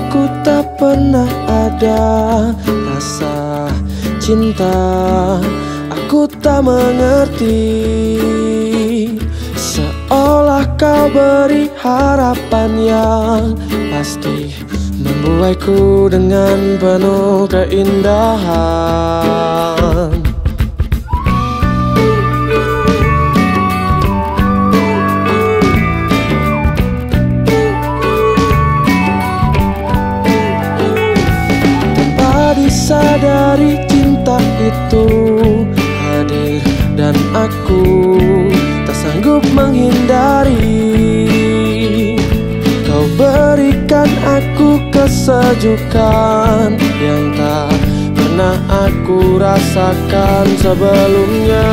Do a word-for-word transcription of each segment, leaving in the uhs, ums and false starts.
aku tak pernah ada rasa cinta. Aku tak mengerti, seolah kau beri harapan yang pasti membuatku dengan penuh keindahan. Tanpa disadari cinta itu hadir dan aku tak sanggup menghindari. Kau berikan aku kesejukan yang tak pernah aku rasakan sebelumnya.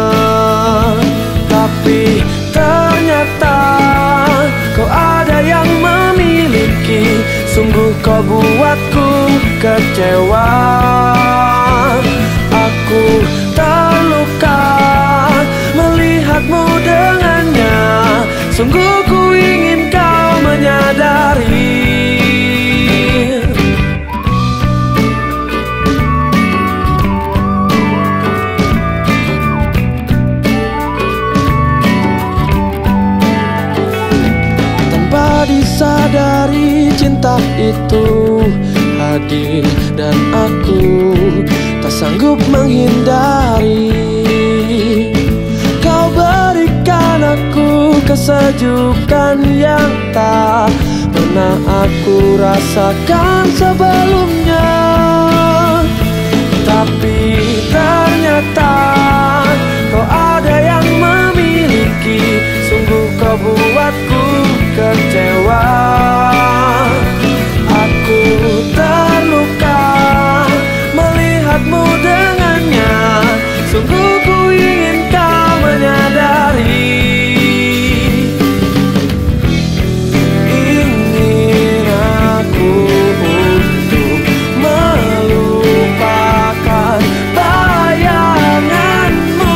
Tapi ternyata kau ada yang memiliki, sungguh kau buatku kecewa. Aku terluka melihatmu dengannya, sungguh ku ingin kau menyadari. Tanpa disadari cinta itu hadir dan aku tak sanggup menghindari. Kau berikan aku kesejukan yang tak pernah aku rasakan sebelumnya. Tapi ternyata kau ada yang memiliki, sungguh kau buatku kecewa. Aku terluka melihatmu dengannya, sungguh ku ingin kau menyadari. Ingin aku untuk melupakan bayanganmu,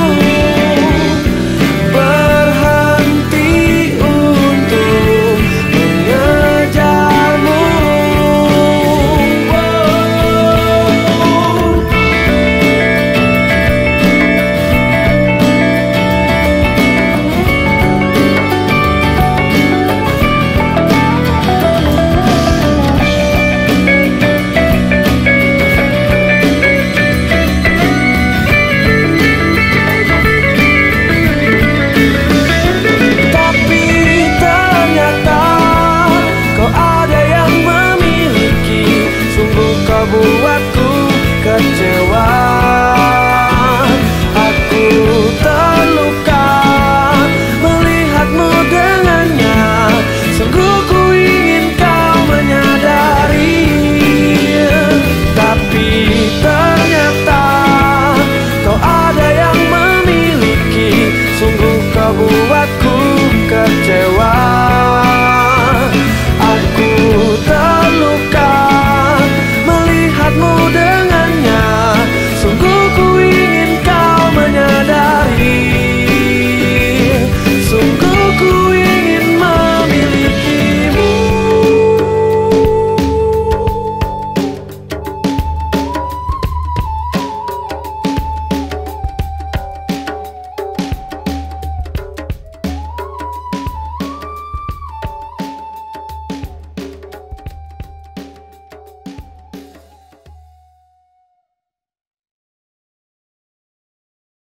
berhenti untuk mengejarmu. Tapi ternyata kau ada yang memiliki, sungguh kau buatku kecewa.